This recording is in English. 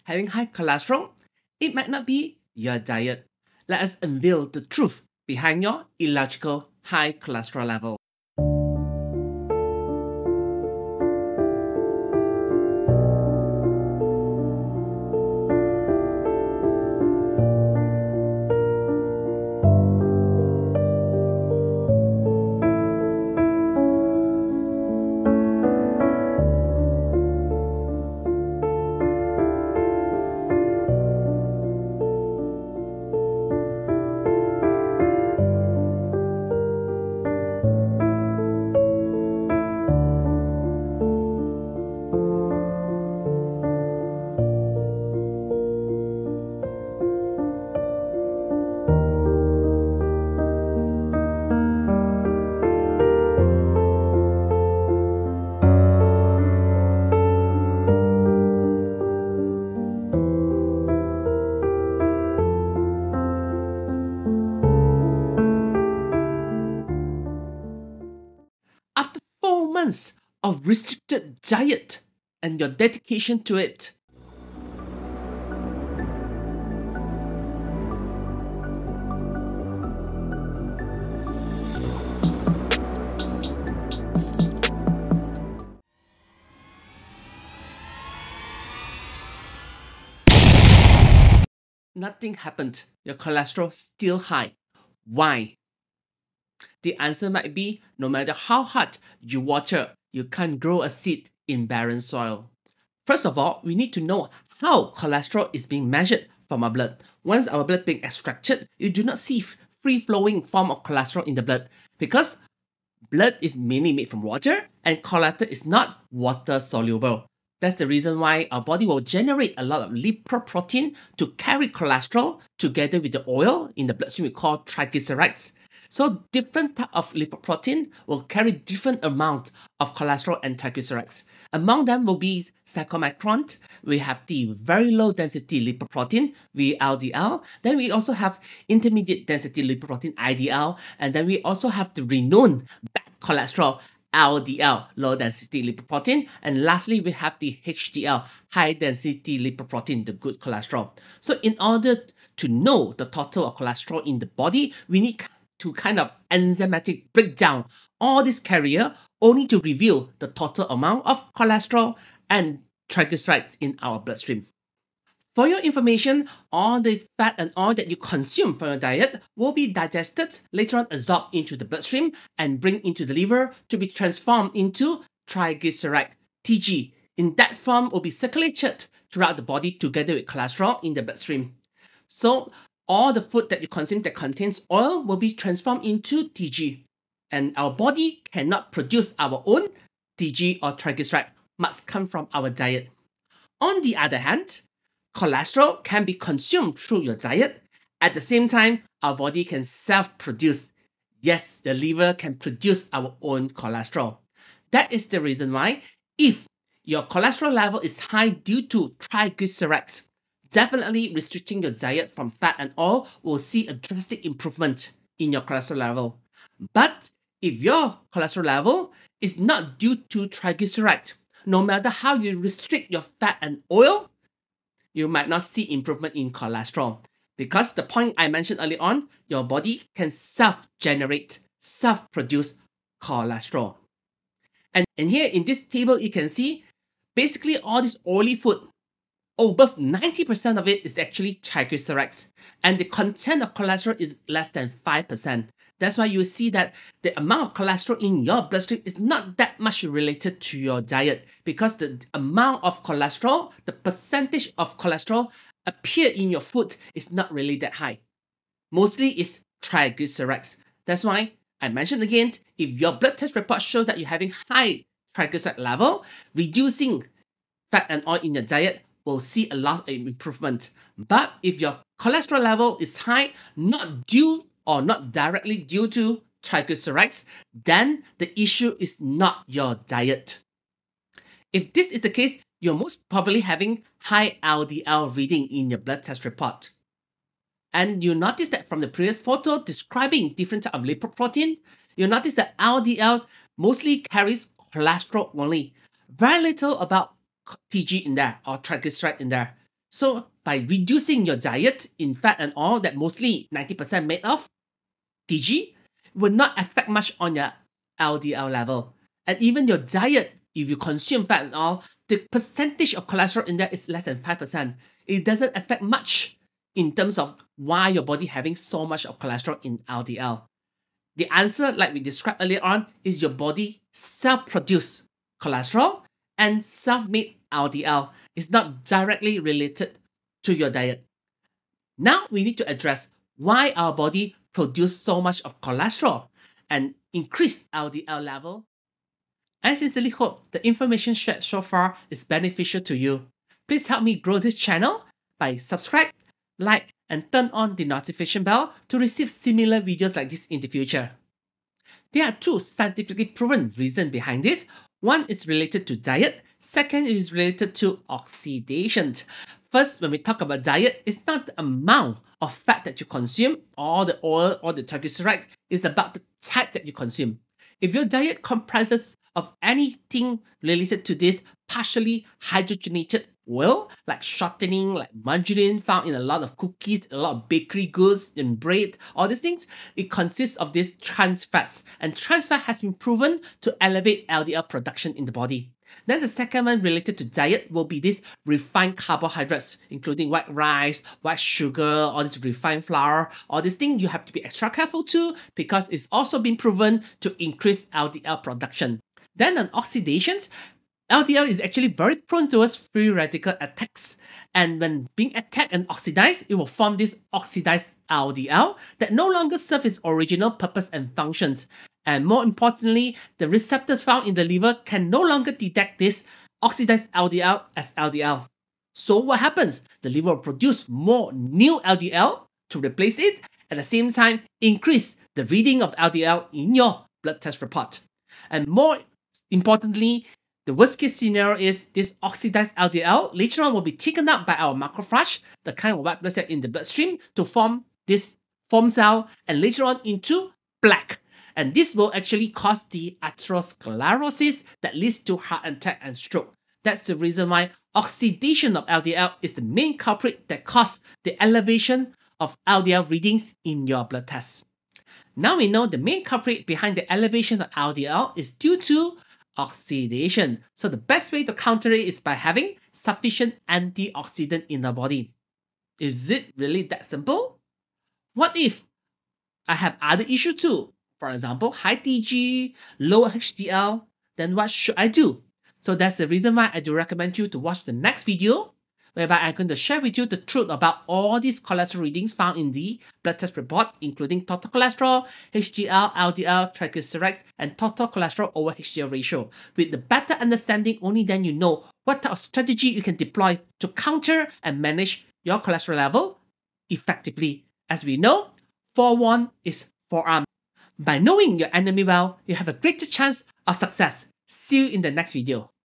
having high cholesterol, it might not be your diet. Let us unveil the truth behind your illogical high cholesterol level. After 4 months of restricted diet and your dedication to it, nothing happened. Your cholesterol still high. Why? The answer might be no matter how hard you water, you can't grow a seed in barren soil. First of all, we need to know how cholesterol is being measured from our blood. Once our blood being extracted, you do not see free-flowing form of cholesterol in the blood because blood is mainly made from water and cholesterol is not water soluble. That's the reason why our body will generate a lot of lipoprotein to carry cholesterol together with the oil in the bloodstream we call triglycerides. So different type of lipoprotein will carry different amount of cholesterol and triglycerides. Among them will be sarcomicron. We have the very low density lipoprotein, VLDL. Then we also have intermediate density lipoprotein, IDL. And then we also have the renowned bad cholesterol, LDL, low density lipoprotein. And lastly, we have the HDL, high density lipoprotein, the good cholesterol. So in order to know the total of cholesterol in the body, we need to kind of enzymatic break down all this carrier only to reveal the total amount of cholesterol and triglycerides in our bloodstream. For your information, all the fat and oil that you consume from your diet will be digested, later on absorbed into the bloodstream and bring into the liver to be transformed into triglyceride, TG. In that form will be circulated throughout the body together with cholesterol in the bloodstream. So all the food that you consume that contains oil will be transformed into TG. And our body cannot produce our own TG or triglyceride, must come from our diet. On the other hand, cholesterol can be consumed through your diet. At the same time, our body can self-produce. Yes, the liver can produce our own cholesterol. That is the reason why if your cholesterol level is high due to triglycerides, definitely restricting your diet from fat and oil will see a drastic improvement in your cholesterol level. But if your cholesterol level is not due to triglyceride, no matter how you restrict your fat and oil, you might not see improvement in cholesterol. Because the point I mentioned earlier on, your body can self-generate, self-produce cholesterol. And here in this table, you can see basically all this oily food, above 90% of it is actually triglycerides. And the content of cholesterol is less than 5%. That's why you see that the amount of cholesterol in your bloodstream is not that much related to your diet because the amount of cholesterol, the percentage of cholesterol appear in your food is not really that high. Mostly it's triglycerides. That's why I mentioned again, if your blood test report shows that you're having high triglyceride level, reducing fat and oil in your diet will see a lot of improvement. But if your cholesterol level is high, not due or not directly due to triglycerides, then the issue is not your diet. If this is the case, you're most probably having high LDL reading in your blood test report. And you notice that from the previous photo describing different type of lipoprotein, you notice that LDL mostly carries cholesterol only. Very little about TG in there or triglyceride in there. So by reducing your diet in fat and oil that mostly 90% made of TG, will not affect much on your LDL level. And even your diet, if you consume fat and oil, the percentage of cholesterol in there is less than 5%. It doesn't affect much in terms of why your body having so much of cholesterol in LDL. The answer, like we described earlier on, is your body self-produced cholesterol and self-made LDL. It's not directly related to your diet. Now we need to address why our body produces so much of cholesterol and increase LDL level. I sincerely hope the information shared so far is beneficial to you. Please help me grow this channel by subscribe, like, and turn on the notification bell to receive similar videos like this in the future. There are two scientifically proven reasons behind this. One is related to diet, second is related to oxidation. First, when we talk about diet, it's not the amount of fat that you consume or the oil or the triglyceride, it's about the type that you consume. If your diet comprises of anything related to this partially hydrogenated oil, like shortening, like margarine found in a lot of cookies, a lot of bakery goods and bread, all these things, it consists of these trans fats. And trans fat has been proven to elevate LDL production in the body. Then the second one related to diet will be these refined carbohydrates, including white rice, white sugar, all this refined flour, all these things you have to be extra careful too because it's also been proven to increase LDL production. Then on oxidations, LDL is actually very prone towards free radical attacks. And when being attacked and oxidized, it will form this oxidized LDL that no longer serve its original purpose and functions. And more importantly, the receptors found in the liver can no longer detect this oxidized LDL as LDL. So what happens? The liver will produce more new LDL to replace it, at the same time increase the reading of LDL in your blood test report. And more importantly, the worst case scenario is this oxidized LDL later on will be taken up by our macrophage, the kind of white blood cell in the bloodstream, to form this foam cell and later on into plaque. And this will actually cause the atherosclerosis that leads to heart attack and stroke. That's the reason why oxidation of LDL is the main culprit that causes the elevation of LDL readings in your blood tests. Now we know the main culprit behind the elevation of LDL is due to oxidation. So the best way to counter it is by having sufficient antioxidant in the body. Is it really that simple? What if I have other issues too? For example, high TG, lower HDL, then what should I do? So that's the reason why I do recommend you to watch the next video, whereby I'm going to share with you the truth about all these cholesterol readings found in the blood test report, including total cholesterol, HDL, LDL, triglycerides, and total cholesterol over HDL ratio. With the better understanding, only then you know what type of strategy you can deploy to counter and manage your cholesterol level effectively. As we know, forewarned is forearmed. By knowing your enemy well, you have a greater chance of success. See you in the next video.